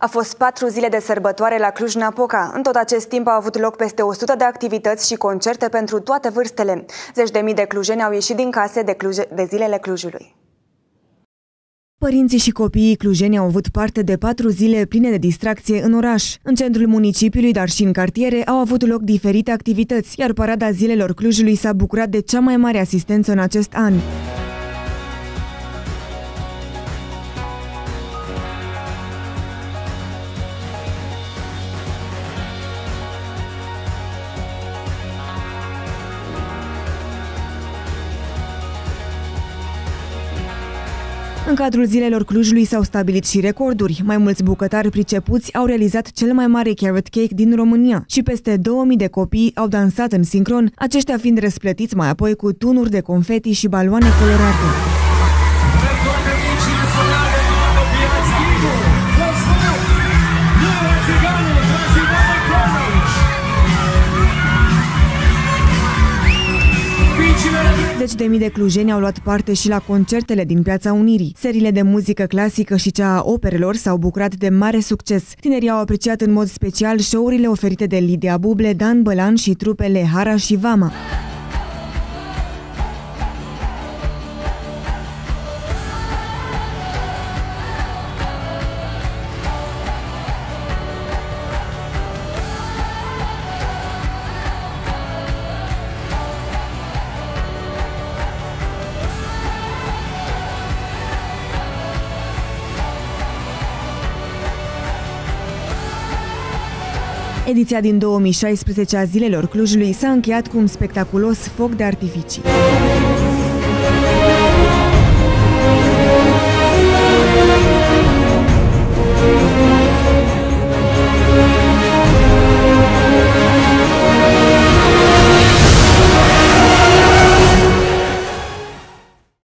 A fost 4 zile de sărbătoare la Cluj-Napoca. În tot acest timp au avut loc peste 100 de activități și concerte pentru toate vârstele. Zeci de mii de clujeni au ieșit din case de zilele Clujului. Părinții și copiii clujeni au avut parte de 4 zile pline de distracție în oraș. În centrul municipiului, dar și în cartiere, au avut loc diferite activități, iar Parada Zilelor Clujului s-a bucurat de cea mai mare asistență în acest an. În cadrul Zilelor Clujului s-au stabilit și recorduri. Mai mulți bucătari pricepuți au realizat cel mai mare carrot cake din România și peste 2000 de copii au dansat în sincron, aceștia fiind răsplătiți mai apoi cu tunuri de confeti și baloane colorate. Zeci de mii de clujeni au luat parte și la concertele din Piața Unirii. Seriile de muzică clasică și cea a operelor s-au bucurat de mare succes. Tinerii au apreciat în mod special show-urile oferite de Lidia Buble, Dan Bălan și trupele Hara și Vama. Ediția din 2016 a Zilelor Clujului s-a încheiat cu un spectaculos foc de artificii.